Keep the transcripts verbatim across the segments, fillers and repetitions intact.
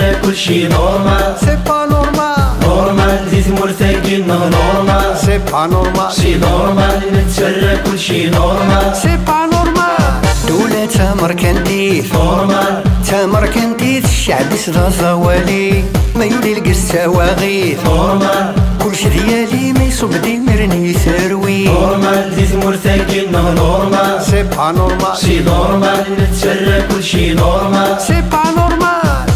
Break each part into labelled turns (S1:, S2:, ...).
S1: نتسرى كلشي نورمال.
S2: سي با نورمال
S1: نورمال زيت مرتاقين نورمال.
S2: سي با نورمال
S1: شي نورمال نتسرى كلشي نورمال.
S2: سي با نورمال. دولة تامر كنديث
S1: نورمال.
S2: تامر كنديث الشعب صدا زوالي ما يولي لقس تواغيث.
S1: نورمال
S2: كلشي ديالي ما يصب ديمرني يسروي.
S1: نورمال زيت مرتاقين نورمال.
S2: سي با نورمال
S1: شي نورمال نتسرى كلشي نورمال.
S2: سي با نورمال.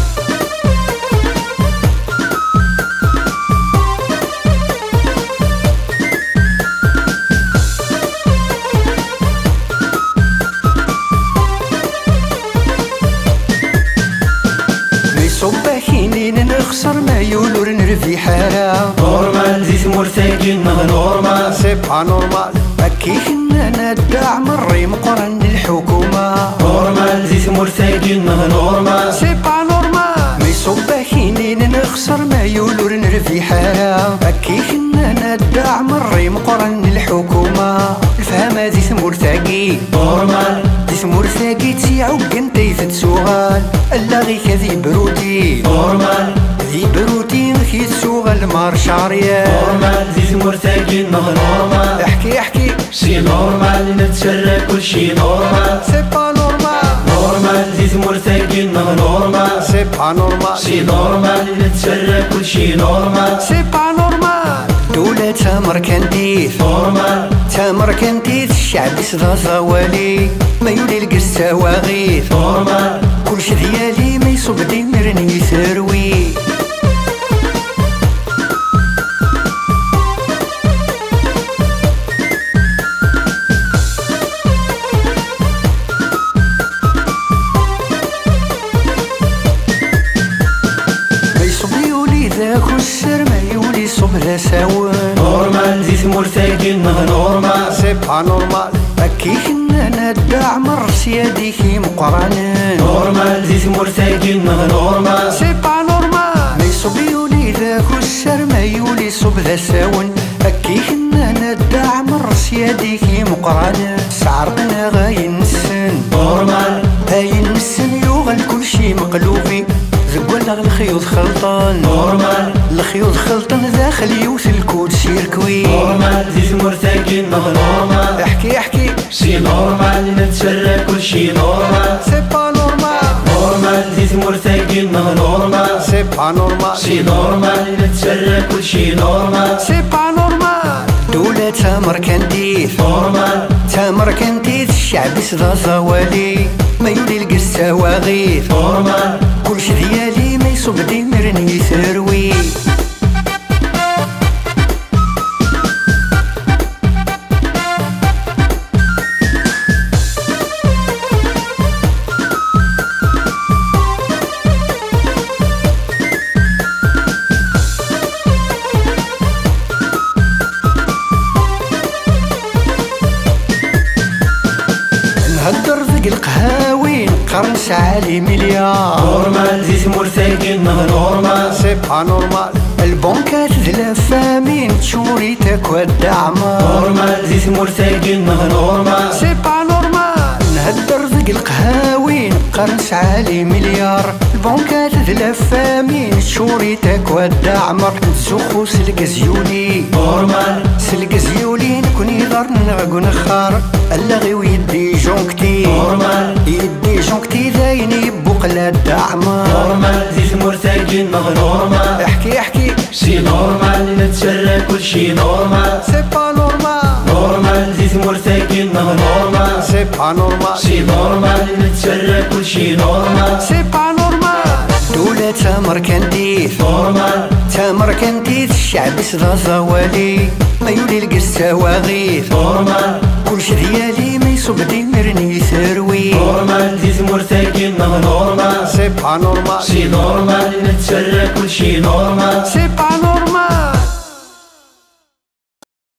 S2: صباحين نخسر ما يولور نرفي حالة.
S1: نورمال زيت مرتاقين نورمال.
S2: سي با نورمال هكي حنا ندع مري مقرن الحكومة.
S1: نورمال زيت مرتاقين نورمال.
S2: سي با نورمال مي صباحين نخسر ما يولور نرفي حالة. هكي حنا ندع مري مقرن الحكومة. الفهم زيت مرتاقي
S1: نورمال.
S2: زيت مرتاقي تيعوق انت يتسوغال الا غي كذي برودي.
S1: نورمال
S2: ذي بروتين كي تسوغال مار شعرية.
S1: نورمال زيت مرتاقين نورمال.
S2: احكي احكي
S1: شي نورمال نتسرى كلشي نورمال.
S2: سي با نورمال
S1: نورمال زيت مرتاقين نورمال.
S2: سي با نورمال
S1: شي نورمال نتسرى كلشي نورمال.
S2: سي با نورمال. دولة تامر كنديث
S1: نورمال.
S2: تامر كنديث الشعب صدا زوالي ما يولي لقس تواغيث.
S1: نورمال
S2: كلشي ديالي ما يصب ديمرني يسروي. صب ساون.
S1: نورمال زيت مرتاقين نورمال.
S2: سي با نورمال هكي حنا ندع مر سيادي كي مقرانين.
S1: نورمال زيت مرتاقين نورمال.
S2: سي با نورمال ما يصب يولي ذاك السر ما يولي صب ذا ساون. هكي حنا ندع مر سيادي كي مقرانين. سعرقنا غاين نسن.
S1: نورمال
S2: هاين نسن يوغل كلشي مقلوبي. زقولنا الخيوط خلطان.
S1: نورمال
S2: الخيوط خلطان داخل يوث الكود سيركوي.
S1: نورمال زيت مرتاقين نورمال.
S2: احكي احكي
S1: شي نورمال نتسرى كلشي نورمال.
S2: سي با نورمال
S1: نورمال زيت مرتاقين نورمال.
S2: سي با نورمال
S1: شي نورمال نتسرى كلشي نورمال.
S2: سي با نورمال. دولة تامر كنديث
S1: نورمال.
S2: تامر كنديث الشعب صدا زوالي ما يولي لقس تواغيث.
S1: نورمال
S2: كلشي ديالي ما يصب ديمرني يسروي. نهدر ذق القهاوين قرن سعالي مليار.
S1: نورمال زيت مرتاقين نورمال.
S2: سي با نورمال البنكات ذلفامين تشوري تكوى الدعمة.
S1: نورمال زيت مرتاقين نورمال.
S2: سي با نورمال نهدر ذق القهاوين قرن سعالي مليار. البنكات ذلفامين تشوري تكوى الدعمة. نتسوخو سلق زيولي.
S1: نورمال
S2: سلق زيولي نكون يضر نغق نخار الا غي ويدي جونكتي.
S1: نورمال
S2: يدي جونكتي داين يبوق لا الدعمة.
S1: نورمال زيت مرتاقين نورمال.
S2: احكي احكي
S1: شي نورمال نتسرى كلشي نورمال.
S2: سي با نورمال
S1: نورمال زيت مرتاقين نورمال.
S2: سي با نورمال
S1: شي نورمال نتسرى كلشي نورمال.
S2: سي با نورمال. دولة تامر كنديث
S1: نورمال.
S2: تامر كنديث الشعب صدا زوالي ما يولي لقس تواغيث.
S1: نورمال
S2: كلشي ديالي ما يصب ديمرني يسروي.
S1: نورمال زيت مرتاقين نورمال.
S2: سي با نورمال
S1: شي نورمال نتسرى كلشي نورمال.
S2: سي با نورمال.